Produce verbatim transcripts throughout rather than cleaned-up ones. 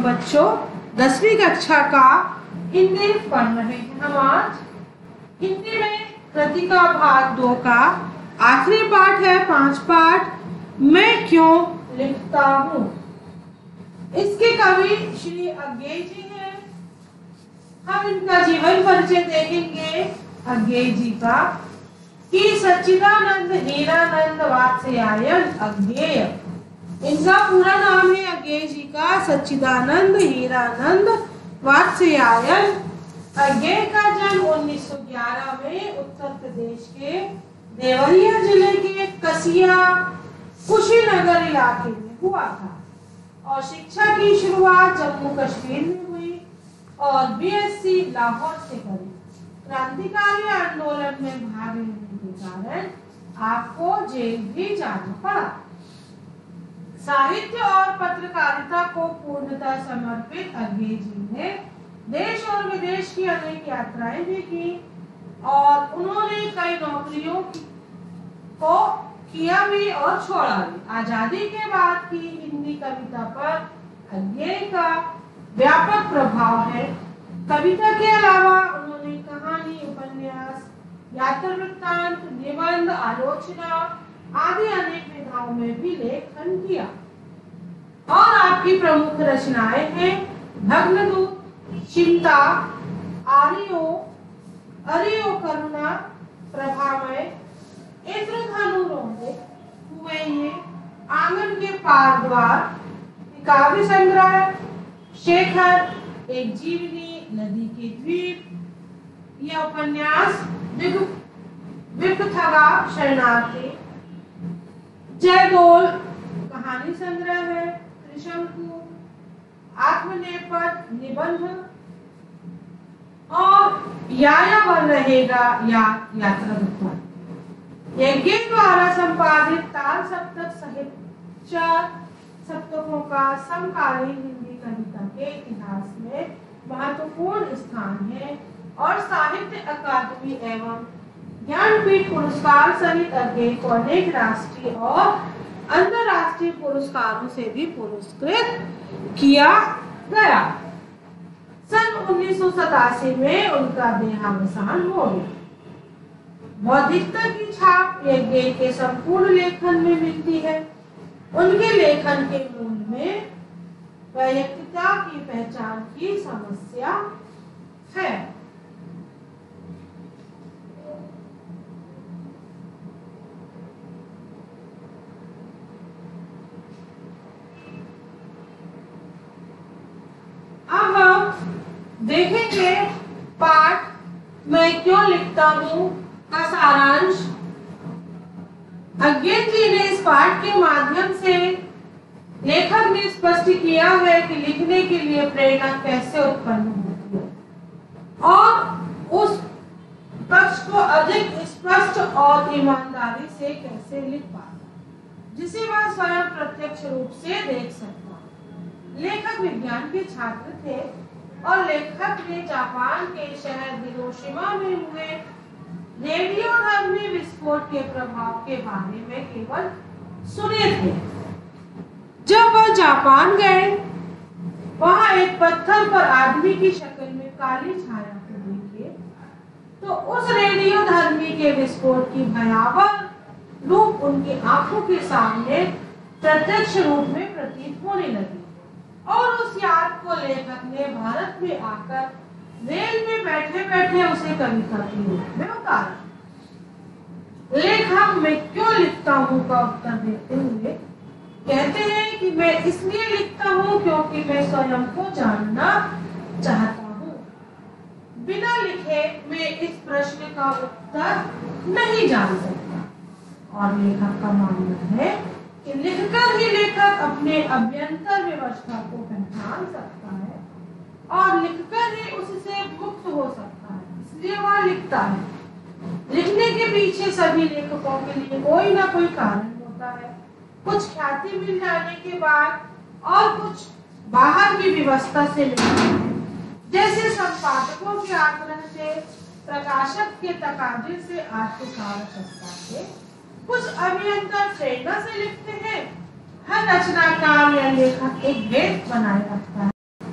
बच्चों दसवीं कक्षा का हिंदी पढ़ रहे हैं। हम आज हिंदी में कृति का भाग दो का आखिरी पाठ है, पांच पाठ मैं क्यों लिखता हूँ। इसके कवि श्री अज्ञेय जी हैं। हम इनका जीवन परिचय देखेंगे अज्ञेय जी का कि सच्चिदानंद हीरानंद वात्स्यायन अज्ञेय। इनका पूरा नाम है अज्ञेय जी का सच्चिदानंद हीरानंद वात्स्यायन। अज्ञेय का जन्म उन्नीस सौ ग्यारह में उत्तर प्रदेश के देवरिया जिले के कसिया कुशीनगर इलाके में हुआ था और शिक्षा की शुरुआत जम्मू कश्मीर में हुई और बीएससी लाहौर से करी। क्रांतिकारी आंदोलन में भाग लेने के कारण आपको जेल भी जाना पड़ा। साहित्य और पत्रकारिता को पूर्णतः समर्पित अज्ञेय जी ने देश और विदेश की अनेक यात्राएं भी की और उन्होंने कई नौकरियों को किया भी और छोड़ा भी। आजादी के बाद की हिंदी कविता पर अज्ञेय का व्यापक प्रभाव है। कविता के अलावा उन्होंने कहानी, उपन्यास, यात्रा वृत्तांत, निबंध, आलोचना आदि अनेक विधाओं में भी लेखन किया और आपकी प्रमुख रचनाएं हैं भग्नदूत, चिंता, आर्यो, अरियो करुणा, प्रभामय, इंद्रधनु रोंदे, हुए ये, आंगन के पार द्वार, काव्य संग्रह, शेखर, एक जीवनी, नदी के द्वीप, यह उपन्यास विकथगा शरणार्थी, जयगोल कहानी संग्रह है, त्रिशंकु, आत्मनेपथ निबंध और यायावर रहेगा या यात्रा वृत्तांत। यज्ञ द्वारा संपादित ताल सप्तक सहित चार सप्तकों का समकालीन हिंदी कविता के इतिहास में महत्वपूर्ण स्थान है और साहित्य अकादमी एवं ज्ञानपीठ पुरस्कार सहित अज्ञेय को अनेक राष्ट्रीय और अंतरराष्ट्रीय पुरस्कारों से भी पुरस्कृत किया गया। सन उन्नीस सौ सतासी में उनका देहावसान हो गया। बौद्धिकता की छाप अज्ञेय के संपूर्ण लेखन में मिलती है। उनके लेखन के मूल में वैयक्तिकता की पहचान की समस्या है। अब हम देखेंगे पाठ मैं क्यों लिखता हूँ का सारांश। अज्ञेय जी ने इस पाठ के माध्यम से लेखक ने स्पष्ट किया है कि लिखने के लिए प्रेरणा कैसे उत्पन्न होती है और उस पक्ष को अधिक स्पष्ट और ईमानदारी से कैसे लिख पाता जिसे वह स्वयं प्रत्यक्ष रूप से देख सकता। लेखक विज्ञान के छात्र थे और लेखक ने जापान के शहर हिरोशिमा में हुए रेडियोधर्मी विस्फोट के प्रभाव के बारे में केवल सुने थे। जब वह जापान गए, वहां एक पत्थर पर आदमी की शक्ल में काली छाया को देखे तो उस रेडियोधर्मी के विस्फोट की भयावह रूप उनकी आंखों के सामने प्रत्यक्ष रूप में प्रतीत होने लगी और उस याद को लेखक ने भारत में आकर रेल में बैठे बैठे उसे कविता के रूप में उतारा। लेखक मैं क्यों लिखता हूँ का उत्तर देते हुए कहते हैं कि मैं इसलिए लिखता हूँ क्योंकि मैं स्वयं को जानना चाहता हूँ। बिना लिखे मैं इस प्रश्न का उत्तर नहीं जान सकता। और लेखक का मानना है कि लिखकर ही लेखक अपने अभ्यंतर व्यवस्था को पहचान सकता है और लिखकर ही उससे मुक्त हो सकता है, इसलिए वह लिखता है। लिखने के पीछे सभी लेखकों के लिए कोई ना कोई कारण होता है। कुछ ख्याति मिल जाने के बाद और कुछ बाहर की व्यवस्था से लिखते हैं, जैसे संपादकों के आग्रह से, प्रकाशक के तकाजे से, आर्थिक आवश्यकता से। कुछ अभियंता प्रेरणा से लिखते हैं। हर रचनाकार या लेखक एक भेद बनाए रखता है।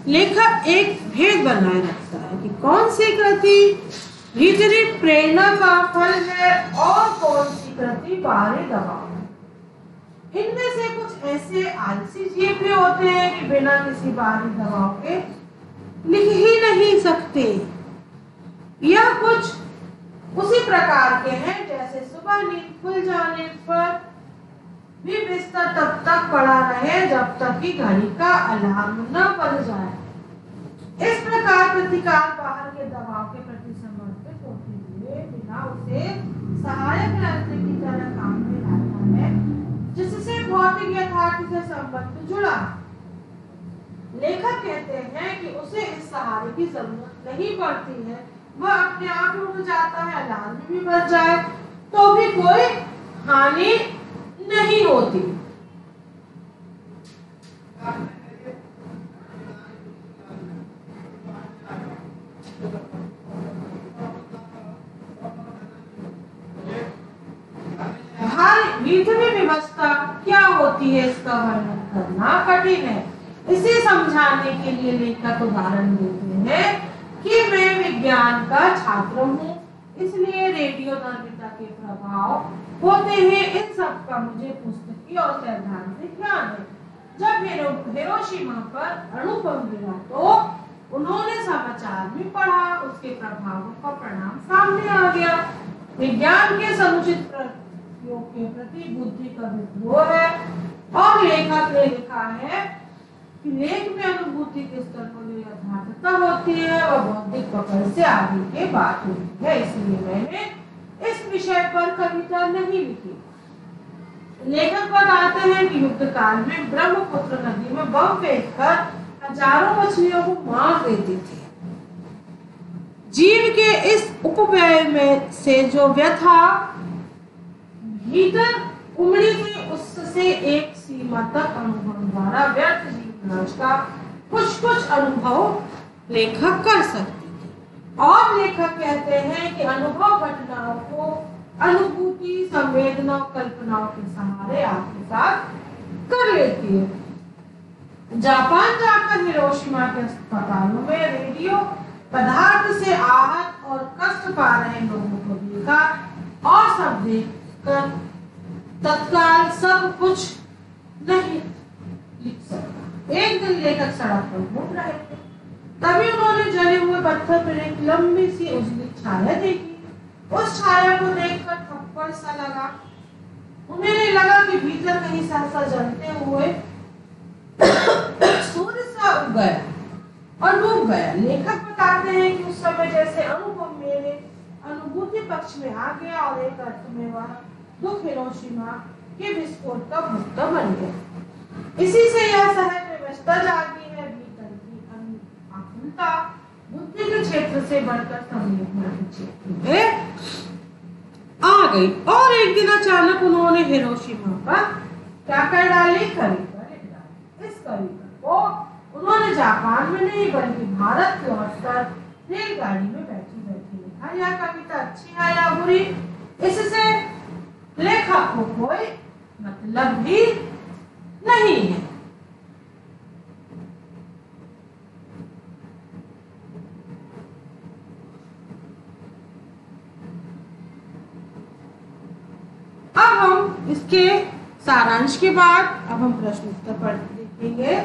लेखक एक भेद बनाए रखता है कि कौन सी कृति भीतरी प्रेरणा का फल है और कौन सी कृति बाहरी दबाव है। इनमें से कुछ ऐसे आलसी जीव भी होते हैं कि बिना किसी बाहरी दबाव के लिख ही नहीं सकते। यह कुछ उसी प्रकार के हैं जैसे सुबह नींद खुल जाने पर भी बिस्तर तब तक पड़ा रहे जब तक कि घड़ी का अलार्म न बज जाए। इस प्रकार प्रतिकार बाहर के दबाव के प्रति समर्पित होते हुए बिना उसे सहायक यंत्र की तरह काम में लाता है जिससे भौतिक यथार्थ से संबंध जुड़ा। लेखक कहते हैं कि उसे इस सहारे की जरूरत नहीं पड़ती है, वह अपने आप उठ जाता है, अलार्म भी बज जाए तो भी कोई हानि नहीं होती। भीतरी व्यवस्था क्या होती है इसका वर्णन करना कठिन है। इसे समझाने के लिए लेखक उदाहरण देते हैं कि मैं विज्ञान का छात्र हूँ, इसलिए रेडियोधर्मिता के प्रभाव होते हैं। इन सब का मुझे पुस्तकीय और सैद्धांतिक ज्ञान है। जब हिरो, हिरोशिमा पर अणु बम गिरा तो उन्होंने समाचार में पढ़ा, उसके प्रभावों का परिणाम सामने आ गया। विज्ञान के समुचित प्रयोग के प्रति बुद्धि का विद्रोह है। और लेखक ने लिखा है कि लेख में अनुभूति के स्तर पर जो यथार्थता होती है वह बौद्धिक पकड़ से आगे के बात होती है, इसलिए मैंने इस विषय पर कविता नहीं लिखी। लेखक बताते हैं कि युद्ध काल में ब्रह्मपुत्र नदी में बम फेंककर हजारों मछलियों को मार देते थे। जीव के इस उपव्यय में से जो व्यथा भीतर उमड़ी थी उससे एक सीमा तक अनुभव द्वारा व्यर्थ जीवनाश का कुछ कुछ अनुभव लेखक कर सकते थे। और लेखक कहते हैं कि अनुभव घटनाओं को अनुभूति, संवेदना, कल्पनाओं के सहारे आपके साथ कर लेती है। जापान जाकर हिरोशिमा के अस्पतालों में रेडियो पदार्थ से आहत और कष्ट पा रहे लोगों को देखा और सब देखकर तत्काल सब कुछ नहीं लिख सकता। एक दिन लेखक सड़क पर घूम रहे थे, तभी उन्होंने जले हुए पत्थर पर एक लंबी सी उजली छाया देखी। उस छाया को देखकर थप्पड़ सा लगा। उन्हें लगा कि भीतर कहीं सहसा जलते हुए सूर्य सा उग गया और डूब गया। लेखक बताते हैं कि उस समय जैसे अनुभव मेरे अनुभूति पक्ष में आ गया और एक अर्थ में वह दुख हिरोशिमा के विस्फोट का भुगता बन गया। इसी से यह सहज व्यवस्था जागी है, भीतर की आकुलता बुद्धि के क्षेत्र से बढ़कर संवेदना के क्षेत्र में आ गई। और एक दिन अचानक उन्होंने हिरोशिमा पर क्या कर डाली, कविता लिख डाली। इस कविता को उन्होंने जापान में नहीं बल्कि भारत लौटकर रेलगाड़ी में बैठी बैठी लिखा। यह कविता अच्छी है या बुरी, इससे लेखक को कोई मतलब भी नहीं है। अब हम इसके सारांश के बाद अब हम प्रश्न उत्तर पढ़ देखेंगे।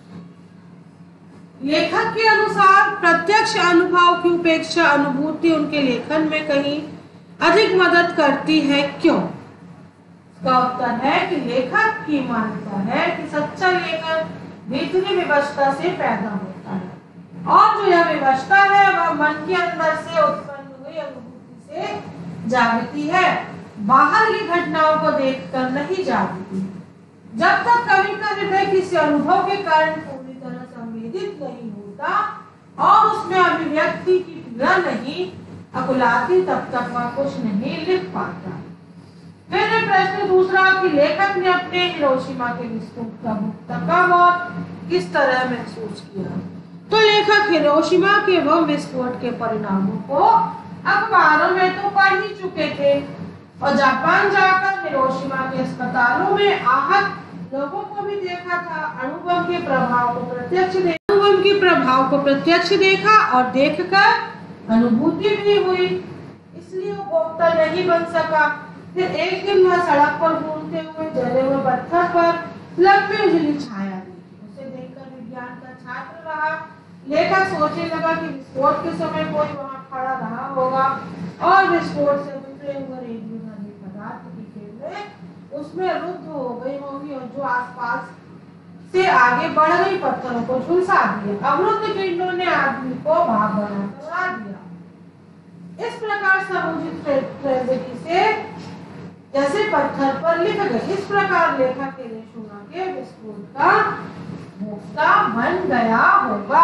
लेखक के अनुसार प्रत्यक्ष अनुभव की उपेक्षा अनुभूति उनके लेखन में कहीं अधिक मदद करती है, क्यों? इसका उत्तर है कि लेखक की मान्यता है कि सच्चा लेखन भीतरी व्यवस्था से पैदा होता है और जो यह व्यवस्था है वह मन के अंदर से उत्पन्न हुई अनुभूति से जागती है, बाहर की घटनाओं को देखकर नहीं जागती। जब तक कवि का हृदय किसी अनुभव के कारण पूरी तरह संवेदित नहीं होता और उसमें अभिव्यक्ति की पीड़ा नहीं अकुलाती, तब तक वह कुछ नहीं लिख पाता। फिर प्रश्न दूसरा कि लेखक ने अपने हिरोशिमा के विस्फोट का भुगता कब और किस तरह महसूस किया। तो लेखक हिरोशिमा के बम विस्फोट के परिणामों को अखबारों में तो पढ़ ही चुके थे और जापान जाकर हिरोशिमा के अस्पतालों में आहत लोगों को भी देखा था। अणु बम के प्रभाव को प्रत्यक्ष अनुभव के प्रभाव को प्रत्यक्ष देखा और देखकर अनुभूति भी हुई, इसलिए वो भोक्ता नहीं बन सका। फिर एक दिन वह सड़क पर घूमते हुए जले हुए पत्थर पर लंबी उजली छाया देखी। उसे देखकर विज्ञान का छात्र रहा लेखक सोचने लगा कि विस्फोट के समय कोई वहां खड़ा रहा होगा और विस्फोट से बिखरे हुए रेडियो वाले पदार्थ की किरणें उसमें रुद्ध हो गई होंगी और जो आसपास से आगे बढ़ गई पत्थरों को झुलसा दिया। अवरुद्ध किरणों ने आदमी को भाग बनाकर उड़ा दिया। इस प्रकार समुचित ट्रेजेडी से जैसे पत्थर पर लिख गए, इस प्रकार लेखक हिरोशिमा के विस्फोट का भोक्ता बन गया होगा।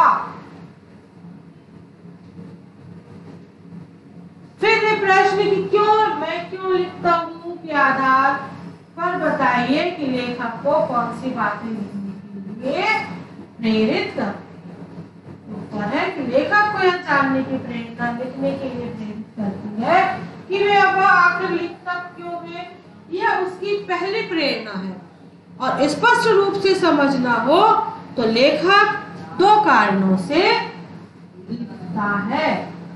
फिर ये प्रश्न कि क्यों मैं क्यों लिखता हूँ के आधार पर बताइए कि लेखक को कौन सी बातें लिखने के लिए प्रेरित करती है। उत्तर है कि लेखक को यह जानने की प्रेरणा लिखने के लिए प्रेरित करती है कि वे अब आखिर लिखता क्यों है। यह उसकी पहली प्रेरणा है और स्पष्ट रूप से समझना हो तो लेखक दो कारणों से लिखता है।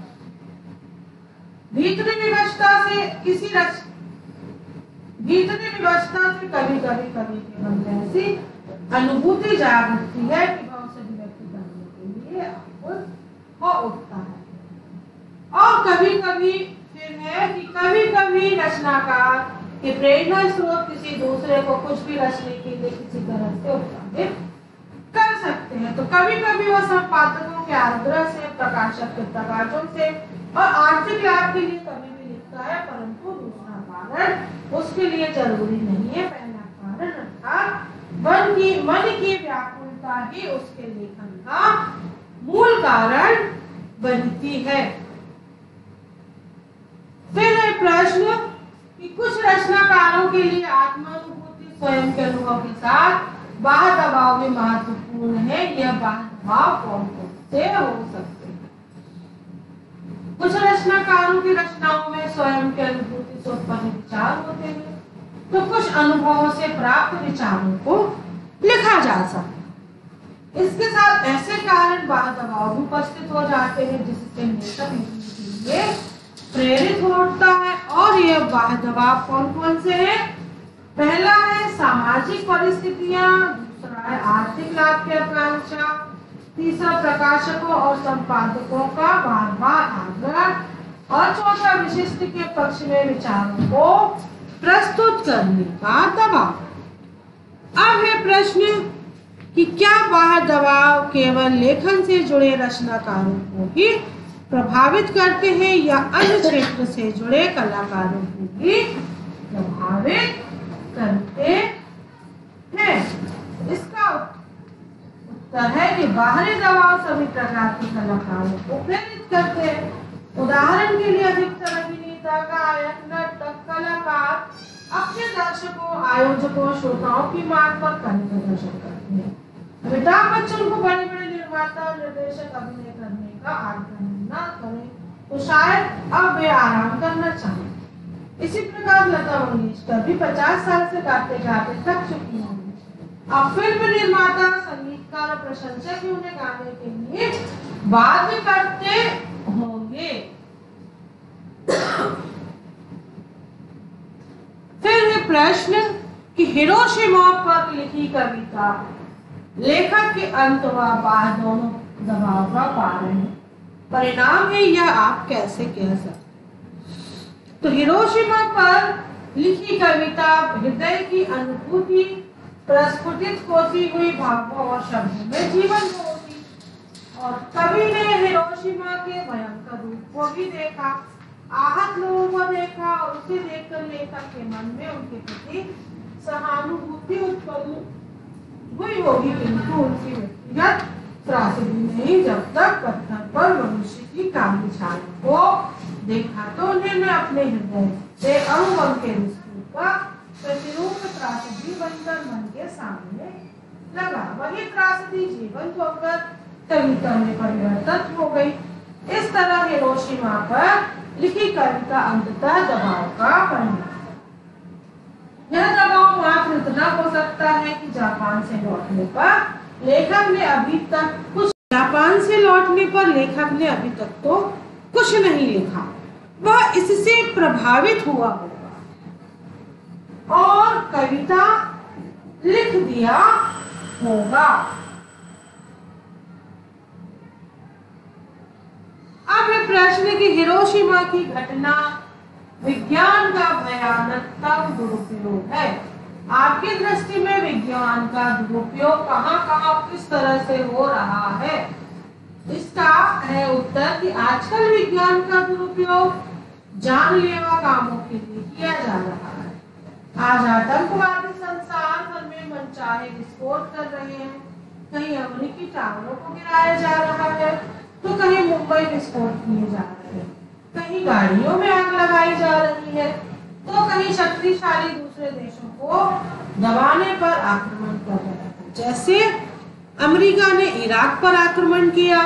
भीतरी विवशता से किसी रच भीतरी विवशता से कभी कभी कभी केवल ऐसी अनुभूति जागृति है कि वह उसे व्यक्त करने के लिए हो उठता है। और कभी कभी फिर है कि कभी कभी रचनाकार के प्रेरणा स्रोत किसी दूसरे को कुछ भी रचने के लिए किसी तरह से उत्साहित कर सकते हैं। तो कभी कभी वह संपादकों के आग्रह से, प्रकाशक के तकाजों से और आर्थिक लाभ के लिए कभी भी लिखता है, परंतु दूसरा कारण उसके लिए जरूरी नहीं है। पहला कारण अर्थात मन की मन की व्याकुलता ही उसके लेखन का मूल कारण बनती है। फिर है प्रश्न कि कुछ रचनाकारों के लिए आत्मानुभूति स्वयं के अनुभव के साथ बाह्य दबाव भी महत्वपूर्ण है। यह बाह्य दबाव कौन कौन से हो सकते हैं? कुछ रचनाकारों की रचनाओं में स्वयं के अनुभूति से उत्पन्न विचार होते हैं, तो कुछ अनुभवों से प्राप्त विचारों को लिखा जा सकता है। इसके साथ ऐसे कारण बाह्य दबाव भी उपस्थित हो जाते हैं जिससे लेखक लिखने के लिए प्रेरित होता है। और यह बाह्य दबाव कौन कौन से हैं? पहला है सामाजिक परिस्थितियां, दूसरा है आर्थिक लाभ की आकांक्षा, तीसरा प्रकाशकों और संपादकों का बार बार आग्रह और चौथा विशिष्ट के पक्ष में विचारों को प्रस्तुत करने का दबाव। अब है प्रश्न कि क्या बाह्य दबाव केवल लेखन से जुड़े रचनाकारों को ही प्रभावित करते हैं या अन्य क्षेत्र से जुड़े कलाकारों को भी प्रभावित करते हैं? इसका उत्तर है कि बाहरी दबाव सभी प्रकार के कलाकारों को प्रेरित करते हैं। उदाहरण के लिए अधिकतर अभिनेता, गायक, नाटक कलाकार अपने दर्शकों, आयोजकों, श्रोताओं की मांग पर कहीं प्रदर्शन करते हैं। अमिताभ बच्चन को बड़े बड़े निर्माता और निर्देशक अभिनय करने का आग्रह न करें तो शायद अब वे आराम करना चाहें। इसी प्रकार लता मंगेशकर भी पचास साल से गाते गाते थक चुकी होंगी। अब फिल्म निर्माता, संगीतकार और प्रशंसक भी उन्हें गाने के लिए बाध्य करते होंगे। फिर है प्रश्न कि हिरोशिमा पर लिखी कविता लेखक के अंत व बाह्य दोनों दबाव का कारण है, परिणाम है, यह आप कैसे कह सकते? तो हिरोशिमा पर लिखी कविता हृदय की अनुभूति प्रस्फुटित होती हुई भावों और शब्दों में जीवन होती, और कवि ने हिरोशिमा के भयंकर रूप को भी देखा, आहत लोगों को देखा और उसे देखकर लेखक के मन में उनके प्रति सहानुभूति उत्पन्न हुई होगी, किंतु उनकी व्यक्तिगत त्रासदी नहीं। जब तक पत्थर पर मनुष्य की काली छाया को देखा तो उन्होंने अपने हृदय से अनुभव के विस्फोट का प्रतिरूप त्रासदी बनकर मन के सामने लगा। वही त्रासदी जीवंत होकर कविता में परिवर्तित हो गई। इस तरह हिरोशिमा पर लिखी कविता अंततः दबाव का परिणाम। यह दबाव मात्र इतना हो सकता है कि जापान से लौटने पर लेखक ने अभी तक कुछ जापान से लौटने पर लेखक ने अभी तक तो कुछ नहीं लिखा। वह इससे प्रभावित हुआ होगा और कविता लिख दिया होगा। अब है प्रश्न कि हिरोशिमा की घटना विज्ञान का भयानकतम दुरुपयोग है। आपकी दृष्टि में विज्ञान का दुरुपयोग कहां कहां किस तरह से हो रहा है? इसका है उत्तर कि आजकल विज्ञान का दुरुपयोग जानलेवा कामों के लिए किया जा रहा है। आज आतंकवादी संसार भर में मनचाहे विस्फोट कर रहे हैं। कहीं अमेरिकी टावरों को गिराया जा रहा है तो कहीं मुंबई विस्फोट किए जा रहे हैं, कहीं गाड़ियों में आग लगाई जा रही है तो कहीं शक्तिशाली दूसरे देशों को दबाने पर आक्रमण कर रहे हैं। जैसे अमेरिका ने इराक पर आक्रमण किया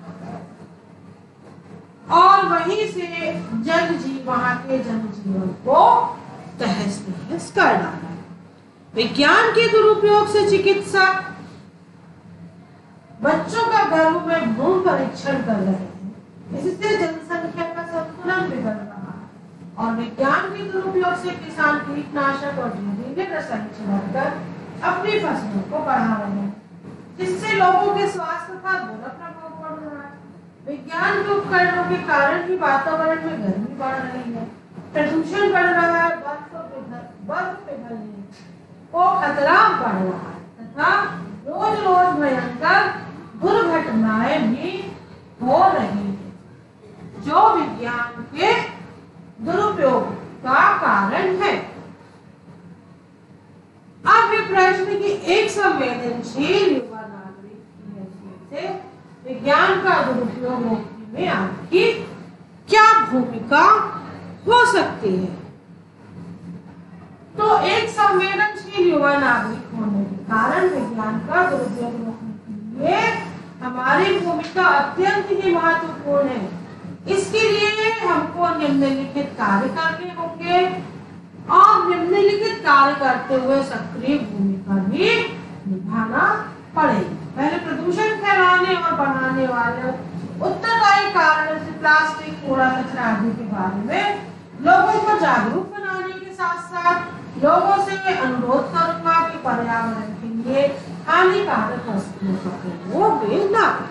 और वहीं से जनजीवन वहां के जनजीवन को तहस नहस कर डाला। विज्ञान के दुरुपयोग से चिकित्सक बच्चों का गर्भ में भ्रूण परीक्षण कर रहे हैं, इससे जनसंख्या का संतुलन बिगड़ रहा है। और विज्ञान के दुरुपयोग से किसान कीटनाशक और जहरीले रसायन छिड़ककर अपनी फसलों को बढ़ा रहे हैं, जिससे लोगों के स्वास्थ्य पर बुरा प्रभाव पड़ रहा है। विज्ञान के उपकरणों के कारण ही वातावरण में गर्मी बढ़ रही है, प्रदूषण बढ़ रहा है, बर्फ बर्फ पिघलने को खतरा बढ़ रहा है तथा रोज रोज भयंकर दुर्घटनाएं भी हो रही हैं, जो विज्ञान के दुरुपयोग का कारण है। अब ये प्रश्न की एक संवेदनशील युवा नागरिक की हैसियत से विज्ञान का दुरुपयोग रोकने में आपकी क्या भूमिका हो सकती है? तो एक संवेदनशील युवा नागरिक होने के कारण विज्ञान का दुरुपयोग रोकने के लिए हमारी भूमिका अत्यंत ही महत्वपूर्ण है। इसके लिए हमको निम्नलिखित कार्य करने होंगे और निम्नलिखित कार्य करते हुए सक्रिय भूमिका भी निभाना पड़ेगी। पहले प्रदूषण फैलाने और बढ़ाने वाले उत्तरदायी कारणों से प्लास्टिक, कूड़ा कचरा आदि के बारे में लोगों को जागरूक बनाने के साथ साथ लोगों से अनुरोध करूंगा कि पर्यावरण के लिए हानिकारक वस्तुओं का प्रयोग वे न करें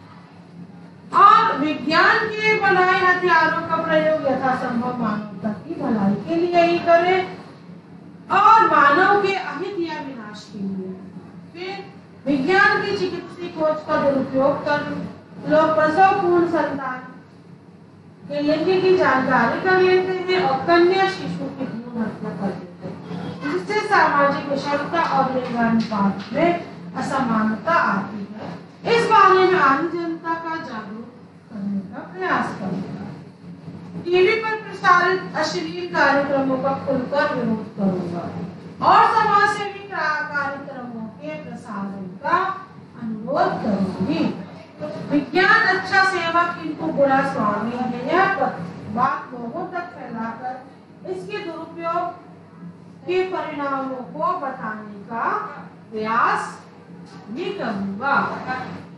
और विज्ञान के बनाए हथियारों का प्रयोग यथासंभव मानवता की भलाई के लिए ही करें और मानव के अहित या विनाश के लिए। फिर विज्ञान की चिकित्सीय खोज का दुरुपयोग कर लोग प्रसव पूर्ण संतान के लिंग की जानकारी कर लेते हैं और कन्या शिशु की भ्रूण हत्या कर देते हैं, जिससे सामाजिक विषमता और लिंगानुपात में असमानता आती है। इस बारे में आम जनता का जागरूक करने का प्रयास करूंगा। टीवी पर प्रसारित अश्लील कार्यक्रमों का खुलकर विरोध करूंगा और समाज सेवी कार्यक्रमों के प्रसारण का अनुरोध करूंगी। विज्ञान अच्छा सेवक किंतु बुरा स्वामी है, यह बात लोगों तक फैलाकर इसके दुरुपयोग के परिणामों को बताने का प्रयास भी करूंगा।